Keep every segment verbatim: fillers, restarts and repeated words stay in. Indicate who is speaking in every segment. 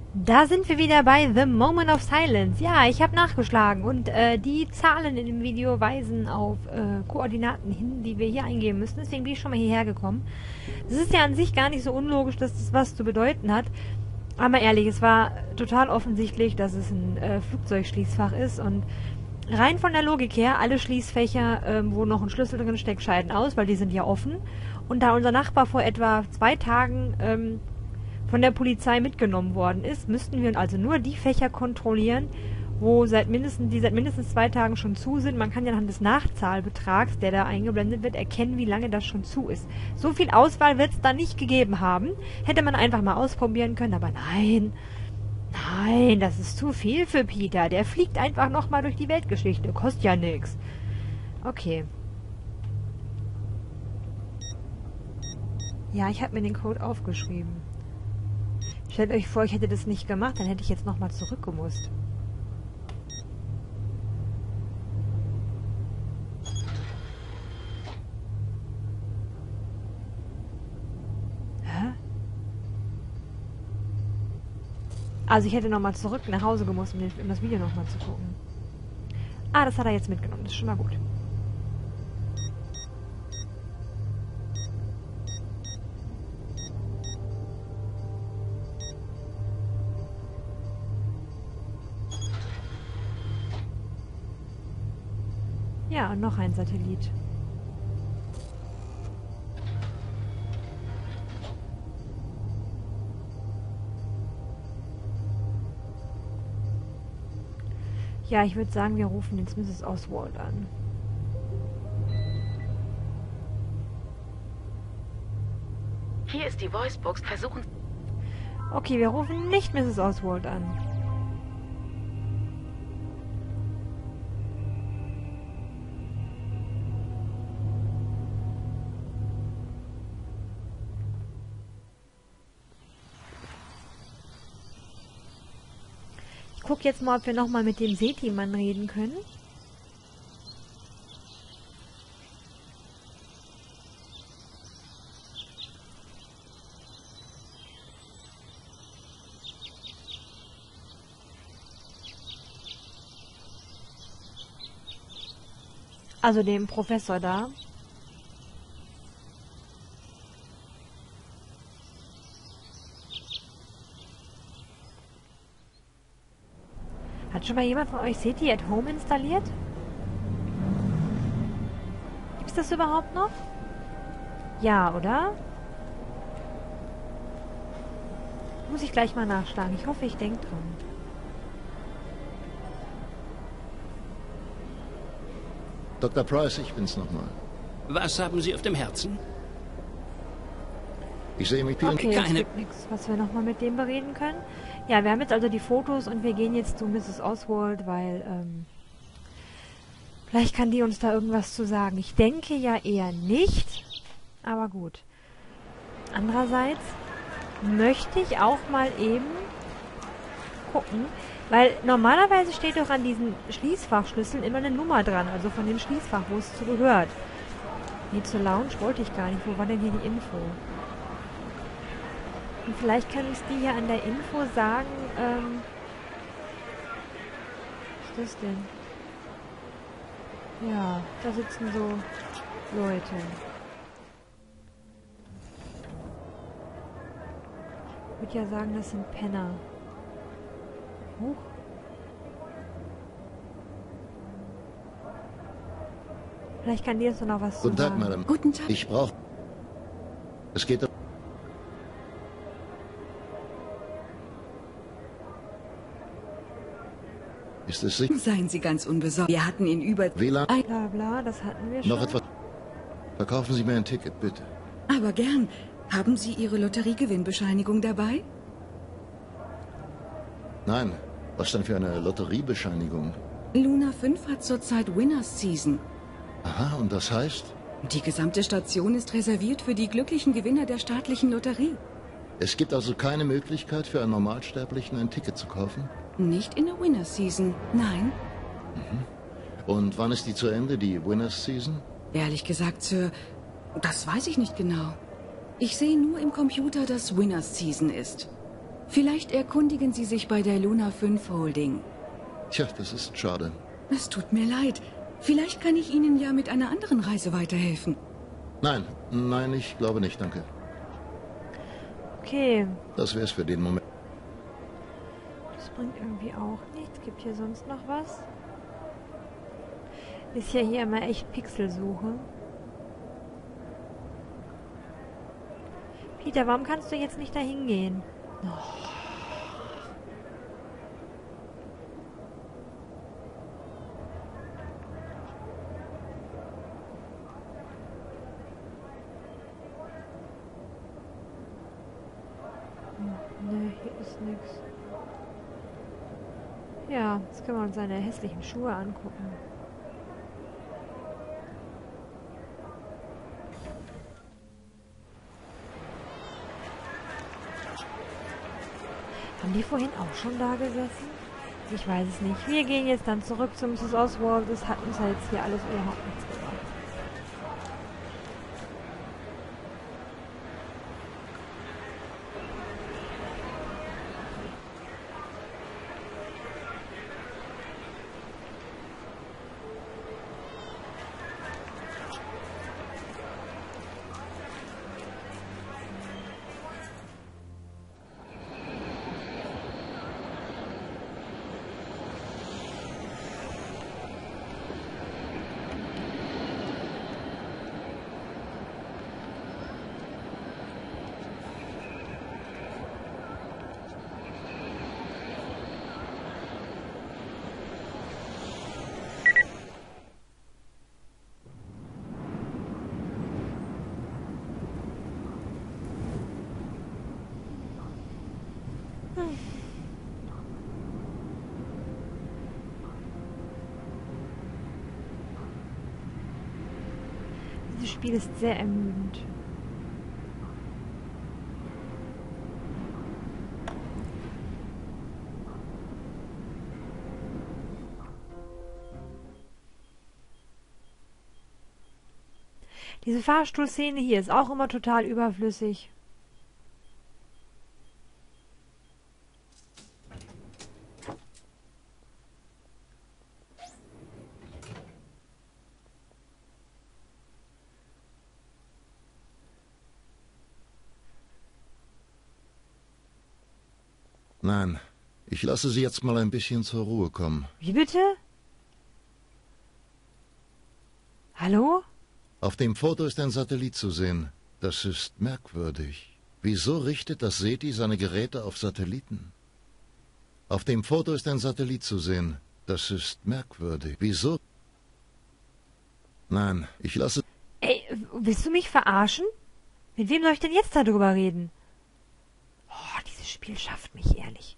Speaker 1: Da sind wir wieder bei The Moment of Silence. Ja, ich habe nachgeschlagen und äh, die Zahlen in dem Video weisen auf äh, Koordinaten hin, die wir hier eingeben müssen. Deswegen bin ich schon mal hierher gekommen. Es ist ja an sich gar nicht so unlogisch, dass das was zu bedeuten hat. Aber ehrlich, es war total offensichtlich, dass es ein äh, Flugzeugschließfach ist. Und rein von der Logik her, alle Schließfächer, ähm, wo noch ein Schlüssel drin steckt, scheiden aus, weil die sind ja offen. Und da unser Nachbar vor etwa zwei Tagen Ähm, von der Polizei mitgenommen worden ist, müssten wir also nur die Fächer kontrollieren, wo seit mindestens, die seit mindestens zwei Tagen schon zu sind. Man kann ja anhand des Nachzahlbetrags, der da eingeblendet wird, erkennen, wie lange das schon zu ist. So viel Auswahl wird es da nicht gegeben haben. Hätte man einfach mal ausprobieren können, aber nein. Nein, das ist zu viel für Peter. Der fliegt einfach nochmal durch die Weltgeschichte. Kostet ja nichts. Okay. Ja, ich habe mir den Code aufgeschrieben. Stellt euch vor, ich hätte das nicht gemacht, dann hätte ich jetzt nochmal zurückgemusst. Hä? Also ich hätte nochmal zurück nach Hause gemusst, um das Video nochmal zu gucken. Ah, das hat er jetzt mitgenommen, das ist schon mal gut. Ja, und noch ein Satellit. Ja, ich würde sagen, wir rufen jetzt Misses Oswald an.
Speaker 2: Hier ist die Voicebox. Versuchen...
Speaker 1: Okay, wir rufen nicht Misses Oswald an. Ich gucke jetzt mal, ob wir nochmal mit dem SETI-Mann reden können. Also dem Professor da. Hat schon mal jemand von euch SETI at Home installiert? Gibt's das überhaupt noch? Ja, oder? Muss ich gleich mal nachschlagen. Ich hoffe, ich denke dran.
Speaker 3: Doktor Price, ich bin's nochmal.
Speaker 4: Was haben Sie auf dem Herzen?
Speaker 3: Ich sehe mich...
Speaker 1: Okay, es
Speaker 4: Keine...
Speaker 1: gibt nichts, was wir nochmal mit dem bereden können. Ja, wir haben jetzt also die Fotos und wir gehen jetzt zu Misses Oswald, weil, ähm, vielleicht kann die uns da irgendwas zu sagen. Ich denke ja eher nicht, aber gut. Andererseits möchte ich auch mal eben gucken, weil normalerweise steht doch an diesen Schließfachschlüsseln immer eine Nummer dran, also von dem Schließfach, wo es zu gehört. Nee, zur Lounge wollte ich gar nicht. Wo war denn hier die Info? Und vielleicht kann uns die hier an der Info sagen, ähm... was ist das denn? Ja, da sitzen so Leute. Ich würde ja sagen, das sind Penner. Huch. Vielleicht kann die jetzt noch was
Speaker 3: Guten
Speaker 1: zu
Speaker 3: Tag,
Speaker 1: sagen.
Speaker 3: Madame.
Speaker 2: Guten Tag.
Speaker 3: Ich brauche... Es geht um... Ist es sicher?
Speaker 2: Seien Sie ganz unbesorgt. Wir hatten ihn über...
Speaker 3: W L A N?
Speaker 1: Bla bla, das hatten wir schon.
Speaker 3: Noch etwas? Verkaufen Sie mir ein Ticket, bitte.
Speaker 2: Aber gern. Haben Sie Ihre Lotteriegewinnbescheinigung dabei?
Speaker 3: Nein. Was denn für eine Lotteriebescheinigung?
Speaker 2: Luna fünf hat zurzeit Winners Season.
Speaker 3: Aha, und das heißt?
Speaker 2: Die gesamte Station ist reserviert für die glücklichen Gewinner der staatlichen Lotterie.
Speaker 3: Es gibt also keine Möglichkeit für einen Normalsterblichen ein Ticket zu kaufen?
Speaker 2: Nicht in der Winners Season, nein.
Speaker 3: Mhm. Und wann ist die zu Ende, die Winners Season?
Speaker 2: Ehrlich gesagt, Sir, das weiß ich nicht genau. Ich sehe nur im Computer, dass Winners Season ist. Vielleicht erkundigen Sie sich bei der Luna fünf Holding.
Speaker 3: Tja, das ist schade.
Speaker 2: Es tut mir leid. Vielleicht kann ich Ihnen ja mit einer anderen Reise weiterhelfen.
Speaker 3: Nein, nein, ich glaube nicht, danke.
Speaker 1: Okay.
Speaker 3: Das wär's für den Moment.
Speaker 1: Das bringt irgendwie auch nichts. Gibt hier sonst noch was? Ist ja hier immer echt Pixelsuche. Peter, warum kannst du jetzt nicht dahin gehen? Oh. Ne, hier ist nichts. Ja, jetzt können wir uns seine hässlichen Schuhe angucken. Haben die vorhin auch schon da gesessen? Ich weiß es nicht. Wir gehen jetzt dann zurück zu Missus Oswald. Das hat uns ja jetzt hier alles überhaupt nichts gebracht. Dieses Spiel ist sehr ermüdend. Diese Fahrstuhlszene hier ist auch immer total überflüssig.
Speaker 3: Nein, ich lasse Sie jetzt mal ein bisschen zur Ruhe kommen.
Speaker 1: Wie bitte? Hallo?
Speaker 3: Auf dem Foto ist ein Satellit zu sehen. Das ist merkwürdig. Wieso richtet das SETI seine Geräte auf Satelliten? Auf dem Foto ist ein Satellit zu sehen. Das ist merkwürdig. Wieso? Nein, ich lasse...
Speaker 1: Ey, willst du mich verarschen? Mit wem soll ich denn jetzt darüber reden? Oh, dieses Spiel schafft mich ehrlich.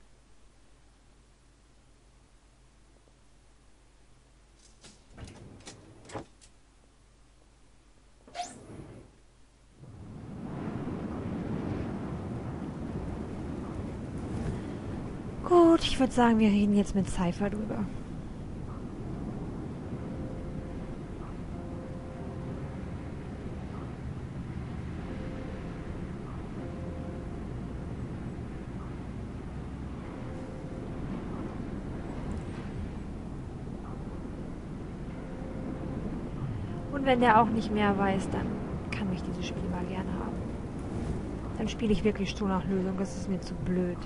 Speaker 1: Gut, ich würde sagen, wir reden jetzt mit Cypher drüber. Und wenn der auch nicht mehr weiß, dann kann mich dieses Spiel mal gerne haben. Dann spiele ich wirklich schon nach Lösung, das ist mir zu blöd.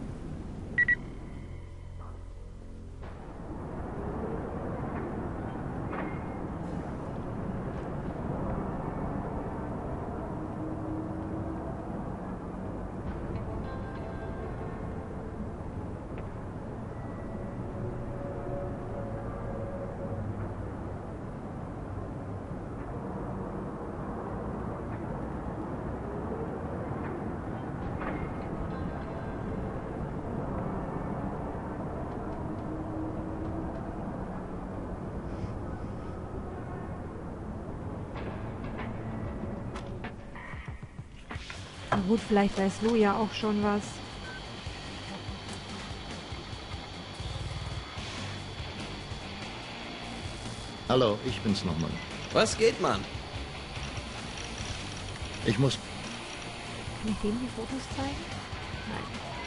Speaker 1: Na gut, vielleicht weiß Lou ja auch schon was.
Speaker 3: Hallo, ich bin's nochmal.
Speaker 5: Was geht, Mann?
Speaker 3: Ich muss...
Speaker 1: Kann ich dem die Fotos zeigen? Nein.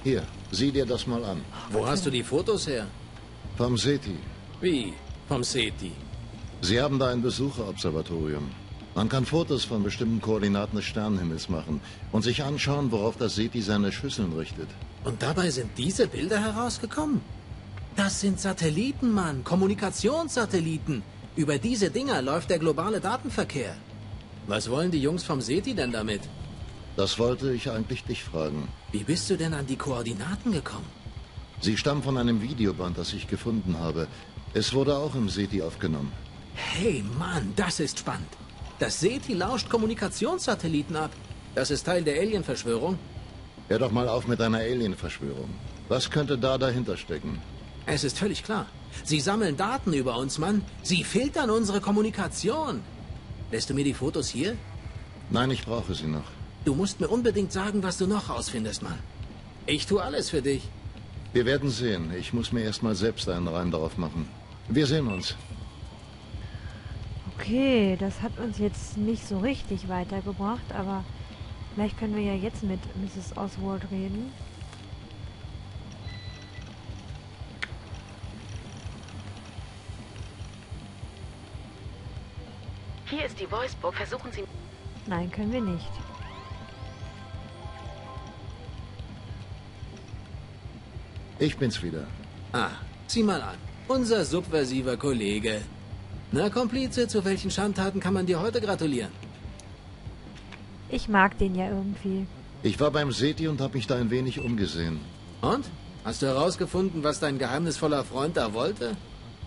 Speaker 3: Hier, sieh dir das mal an.
Speaker 5: Wo hast du die Fotos her?
Speaker 3: Vom SETI.
Speaker 5: Wie? Vom SETI?
Speaker 3: Sie haben da ein Besucherobservatorium. Man kann Fotos von bestimmten Koordinaten des Sternenhimmels machen und sich anschauen, worauf das SETI seine Schüsseln richtet.
Speaker 5: Und dabei sind diese Bilder herausgekommen? Das sind Satelliten, Mann. Kommunikationssatelliten. Über diese Dinger läuft der globale Datenverkehr. Was wollen die Jungs vom SETI denn damit?
Speaker 3: Das wollte ich eigentlich dich fragen.
Speaker 5: Wie bist du denn an die Koordinaten gekommen?
Speaker 3: Sie stammen von einem Videoband, das ich gefunden habe. Es wurde auch im SETI aufgenommen.
Speaker 5: Hey, Mann, das ist spannend. Das SETI lauscht Kommunikationssatelliten ab. Das ist Teil der Alien-Verschwörung.
Speaker 3: Hör doch mal auf mit deiner Alien-Verschwörung. Was könnte da dahinter stecken?
Speaker 5: Es ist völlig klar. Sie sammeln Daten über uns, Mann. Sie filtern unsere Kommunikation. Lässt du mir die Fotos hier?
Speaker 3: Nein, ich brauche sie noch.
Speaker 5: Du musst mir unbedingt sagen, was du noch rausfindest, Mann. Ich tue alles für dich.
Speaker 3: Wir werden sehen. Ich muss mir erst mal selbst einen Reim darauf machen. Wir sehen uns.
Speaker 1: Okay, das hat uns jetzt nicht so richtig weitergebracht, aber vielleicht können wir ja jetzt mit Misses Oswald reden.
Speaker 6: Hier ist die Voicebook. Versuchen Sie...
Speaker 1: Nein, können wir nicht.
Speaker 3: Ich bin's wieder.
Speaker 5: Ah, sieh mal an. Unser subversiver Kollege. Na, Komplize, zu welchen Schandtaten kann man dir heute gratulieren?
Speaker 1: Ich mag den ja irgendwie.
Speaker 3: Ich war beim SETI und habe mich da ein wenig umgesehen.
Speaker 5: Und? Hast du herausgefunden, was dein geheimnisvoller Freund da wollte?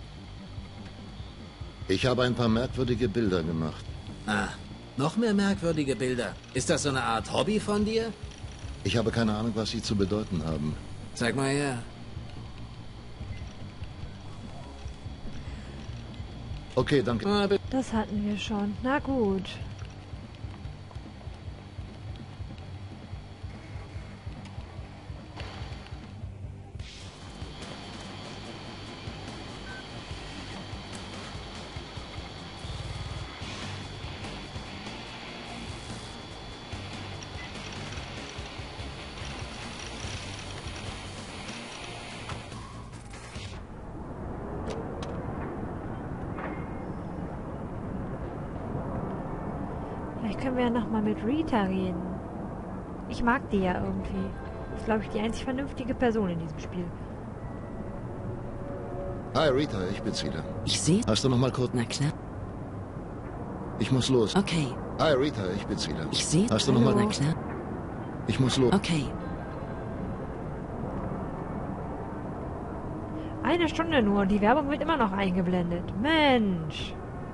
Speaker 3: Ich habe ein paar merkwürdige Bilder gemacht.
Speaker 5: Ah, noch mehr merkwürdige Bilder. Ist das so eine Art Hobby von dir?
Speaker 3: Ich habe keine Ahnung, was sie zu bedeuten haben.
Speaker 5: Zeig mal her.
Speaker 3: Okay, danke.
Speaker 5: Ah, bitte.
Speaker 1: Das hatten wir schon. Na gut. Vielleicht können wir ja nochmal mit Rita reden. Ich mag die ja irgendwie. Das ist, glaube ich, die einzig vernünftige Person in diesem Spiel.
Speaker 3: Hi, Rita, ich bin's wieder.
Speaker 6: Ich sehe...
Speaker 3: Hast du noch mal kurz...
Speaker 6: Na klar.
Speaker 3: Ich muss los.
Speaker 6: Okay.
Speaker 3: Hi, Rita, ich bin's wieder.
Speaker 6: Ich sehe...
Speaker 3: Hast du noch mal...
Speaker 6: Na klar.
Speaker 3: Ich muss los.
Speaker 6: Okay.
Speaker 1: Eine Stunde nur und die Werbung wird immer noch eingeblendet. Mensch.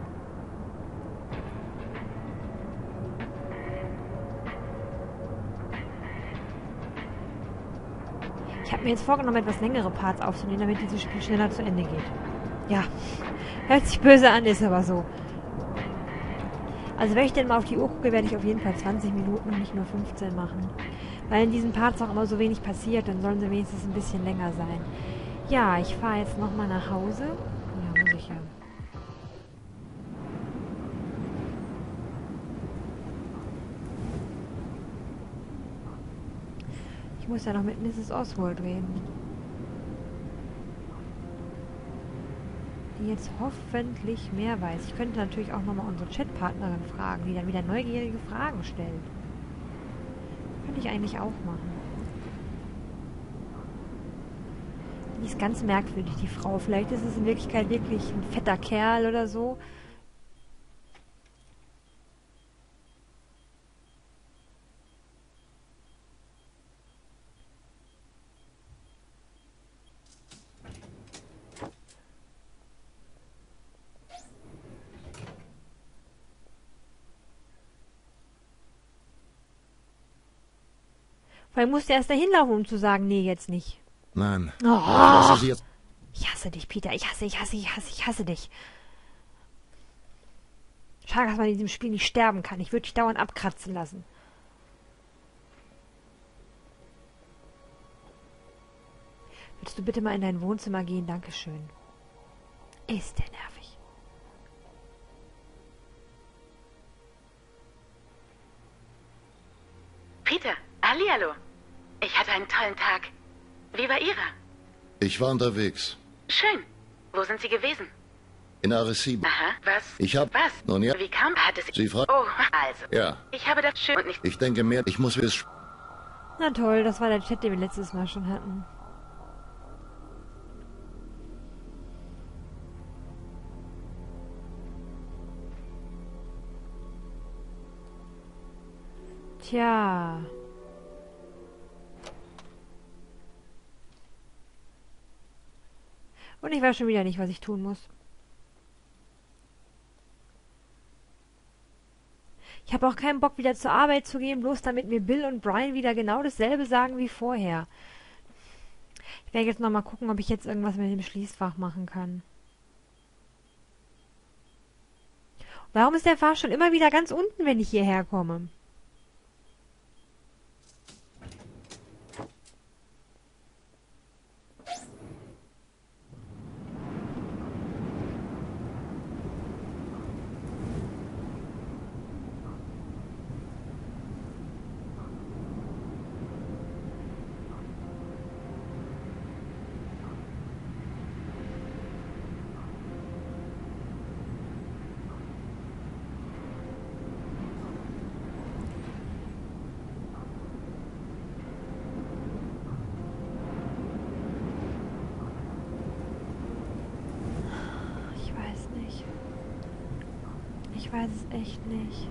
Speaker 1: Ich habe mir jetzt vorgenommen, etwas längere Parts aufzunehmen, damit dieses Spiel schneller zu Ende geht. Ja, hört sich böse an, ist aber so. Also wenn ich denn mal auf die Uhr gucke, werde ich auf jeden Fall zwanzig Minuten und nicht nur fünfzehn machen. Weil in diesen Parts auch immer so wenig passiert, dann sollen sie wenigstens ein bisschen länger sein. Ja, ich fahre jetzt nochmal nach Hause. Ja, muss ich ja. Ich muss ja noch mit Misses Oswald reden. Die jetzt hoffentlich mehr weiß. Ich könnte natürlich auch nochmal unsere Chatpartnerin fragen, die dann wieder neugierige Fragen stellt. Könnte ich eigentlich auch machen. Die ist ganz merkwürdig, die Frau. Vielleicht ist es in Wirklichkeit wirklich ein fetter Kerl oder so. Vor allem musste er erst dahin laufen, um zu sagen, nee, jetzt nicht.
Speaker 3: Nein.
Speaker 1: Oh.
Speaker 3: Lassen Sie jetzt...
Speaker 1: Ich hasse dich, Peter. Ich hasse, ich hasse, ich hasse, ich hasse dich. Schade, dass man in diesem Spiel nicht sterben kann. Ich würde dich dauernd abkratzen lassen. Würdest du bitte mal in dein Wohnzimmer gehen? Dankeschön. Ist der nervig.
Speaker 6: Peter, hallihallo. Ich hatte einen tollen Tag. Wie war Ihrer?
Speaker 3: Ich war unterwegs.
Speaker 6: Schön. Wo sind Sie gewesen?
Speaker 3: In Arecibo.
Speaker 6: Aha. Was?
Speaker 3: Ich hab...
Speaker 6: Was?
Speaker 3: Nun ja.
Speaker 6: Wie kam... Hat es...
Speaker 3: Sie fragt...
Speaker 6: Oh, also.
Speaker 3: Ja.
Speaker 6: Ich habe das schön und nicht...
Speaker 3: Ich denke mehr... Ich muss es...
Speaker 1: Na toll, das war der Chat, den wir letztes Mal schon hatten. Tja. Und ich weiß schon wieder nicht, was ich tun muss. Ich habe auch keinen Bock, wieder zur Arbeit zu gehen, bloß damit mir Bill und Brian wieder genau dasselbe sagen wie vorher. Ich werde jetzt nochmal gucken, ob ich jetzt irgendwas mit dem Schließfach machen kann. Warum ist der Fahrstuhl immer wieder ganz unten, wenn ich hierher komme? Ich weiß es echt nicht.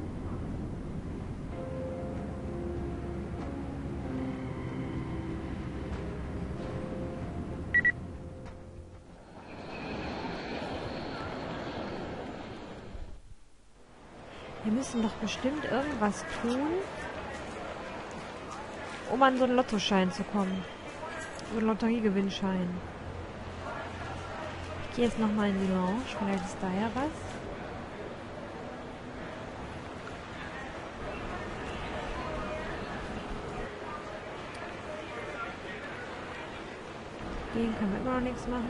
Speaker 1: Wir müssen doch bestimmt irgendwas tun, um an so einen Lottoschein zu kommen. So einen Lotteriegewinnschein. Ich gehe jetzt nochmal in die Lounge, vielleicht ist da ja was. Gegen können wir immer noch nichts machen.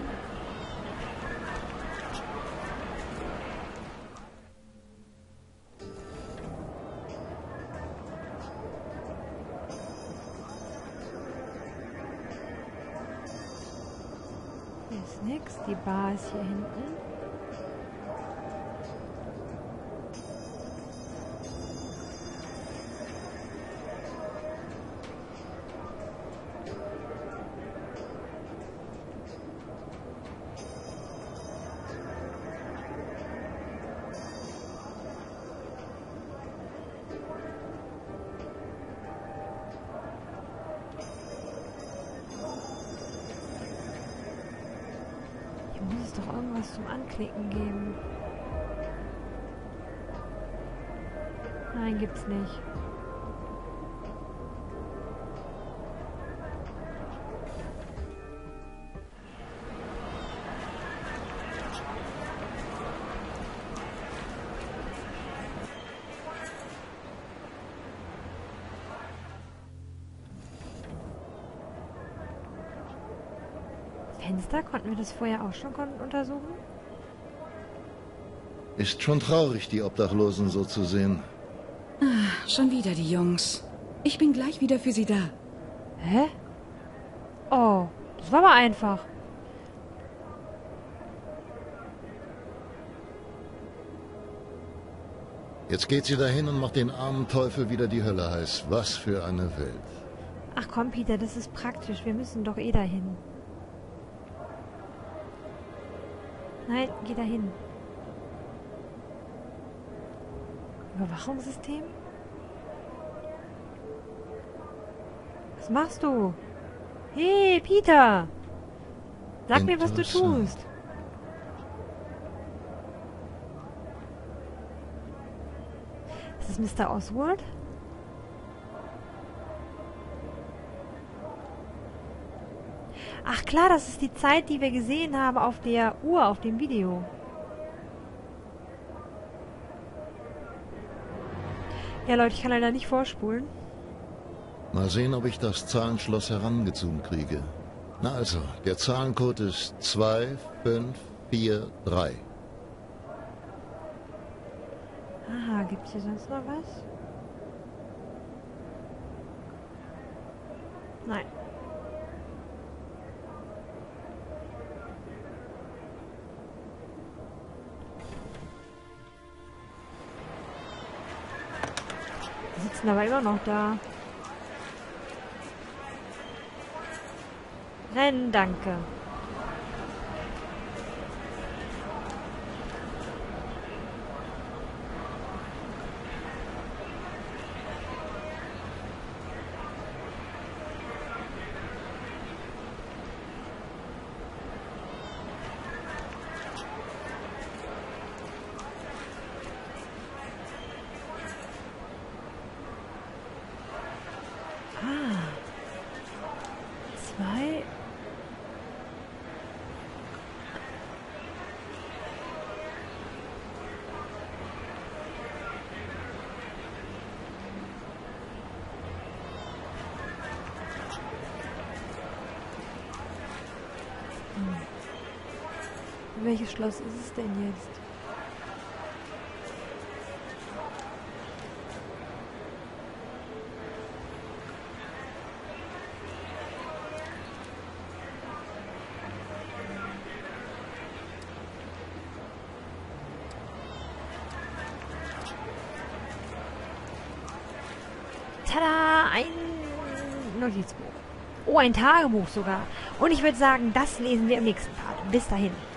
Speaker 1: Hier ist nichts. Die Bar ist hier hinten. Muss es doch irgendwas zum Anklicken geben. Nein, gibt's nicht. Fenster? Konnten wir das vorher auch schon untersuchen?
Speaker 3: Ist schon traurig, die Obdachlosen so zu sehen.
Speaker 2: Ah, schon wieder die Jungs. Ich bin gleich wieder für Sie da.
Speaker 1: Hä? Oh, das war aber einfach.
Speaker 3: Jetzt geht sie dahin und macht den armen Teufel wieder die Hölle heiß. Was für eine Welt.
Speaker 1: Ach komm, Peter, das ist praktisch. Wir müssen doch eh dahin. Nein, geh dahin. Überwachungssystem? Was machst du? Hey, Peter! Sag mir, was du tust. Ist das Mister Oswald? Ach klar, das ist die Zeit, die wir gesehen haben auf der Uhr, auf dem Video. Ja, Leute, ich kann leider nicht vorspulen.
Speaker 3: Mal sehen, ob ich das Zahlenschloss herangezoomt kriege. Na also, der Zahlencode ist zwei fünf vier drei.
Speaker 1: Aha, gibt's hier sonst noch was? Nein. Die sitzen aber immer noch da. Rennen, danke. Zwei. Hm. Welches Schloss ist es denn jetzt? Tada! Ein Notizbuch. Oh, ein Tagebuch sogar. Und ich würde sagen, das lesen wir im nächsten Part. Bis dahin.